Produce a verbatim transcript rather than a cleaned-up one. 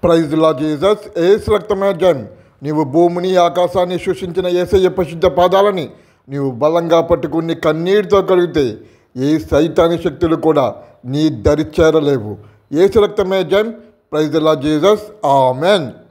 Praise లా Jesus. ఏసు రక్తమే జయం. నీవు భూమిని ఆకాశాన్ని సృష్టించిన యేసయ్య పరిశుద్ధ పాదాలని నీవు బలంగా పట్టుకుని కన్నీటితో కలిగితే ఏ సైతాని శక్తులు కూడా నీ దరి చేరలేవు. ఏసు రక్తమే జయం. ప్రైజ్ లా జీసస్. ఆమెన్.